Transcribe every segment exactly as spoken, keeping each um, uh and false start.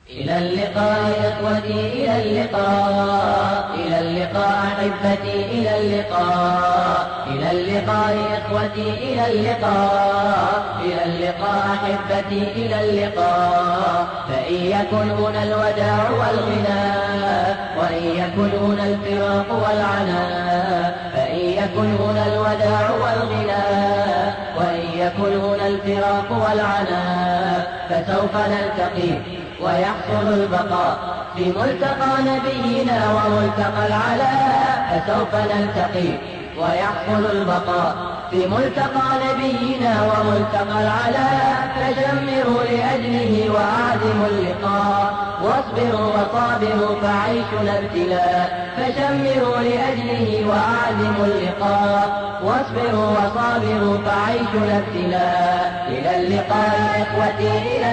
إلى اللقاء إخوتي، إلى اللقاء، إلى اللقاء أحبتي، إلى اللقاء، إلى اللقاء إخوتي، إلى اللقاء، إلى اللقاء أحبتي، إلى اللقاء. فإن يكن هنا الوداع والغناء، وإن يكن هنا الفراق والعناء، فإن يكن هنا الوداع والغناء، وإن يكن هنا الفراق والعناء، فسوف نلتقي ويحصل البقاء في ملتقى نبينا وملتقى العلاء. فسوف نلتقي ويحصل البقاء في ملتقى نبينا وملتقى العلاء. فشمروا لأجله وأعزموا اللقاء، واصبروا وصابروا فعيشنا ابتلاء. فشمروا لأجله وأعزموا اللقاء، واصبروا وصابروا فعيشنا ابتلاء. إلى اللقاء إخوتي، إلى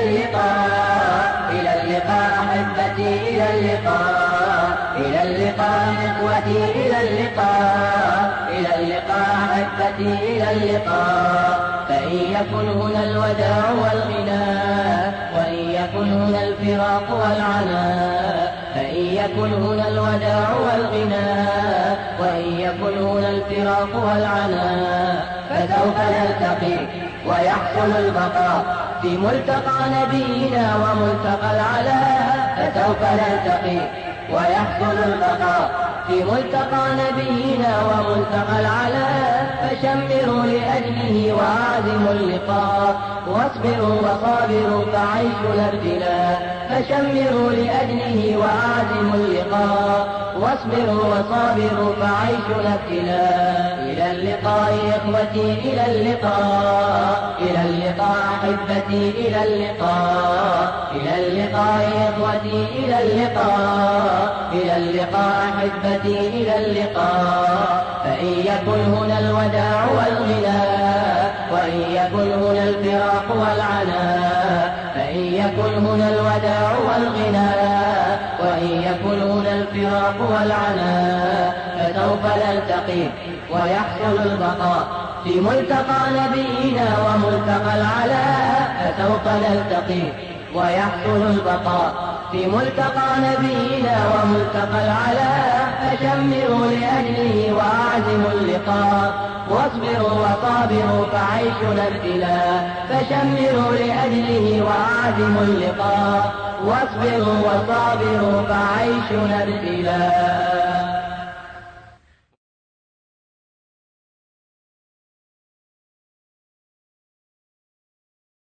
اللقاء، إلى اللقاء أحبتي، إلى اللقاء، إلى اللقاء إخوتي، إلى اللقاء، إلى اللقاء أحبتي، إلى اللقاء. فإن يكن هنا الوداع والغناء، وإن يكن هنا الفراق والعناء، فإن يكن هنا الوداع والغناء، وإن يكن هنا الفراق والعناء، فسوف نلتقي ويحصل البقاء في ملتقى نبينا وملتقى العلاء. فسوف نلتقي ويحصل البقاء في ملتقى نبينا وملتقى العلاء. فشمروا لأجله وعازموا اللقاء، واصبروا وصابروا فعيشنا ابتلاء. فشمروا لأجله وعازموا اللقاء، واصبروا وصابروا فعيشنا ابتلاء. إلى اللقاء إخوتي، إلى اللقاء، إلى اللقاء أحبتي، إلى اللقاء، إلى اللقاء إخوتي، إلى اللقاء، إلى اللقاء أحبتي، إلى اللقاء. فإن يكن هنا الوداع والغناء، وإن يكن هنا الفراق والعناء، فإن يكن هنا الوداع والغناء، وإن يكن هنا الفراق والعناء، فسوف نلتقي ويحصل البقاء في ملتقى نبينا وملتقى العلاء. فسوف نلتقي ويحصل البقاء في ملتقى نبينا وملتقى العلاء. فشمروا لأجله وأعزموا اللقاء، واصبروا وصابروا فعيشنا ابتلاء. فشمروا لأجله وأعزموا اللقاء، واصبروا وصابروا فعيشنا ابتلاء.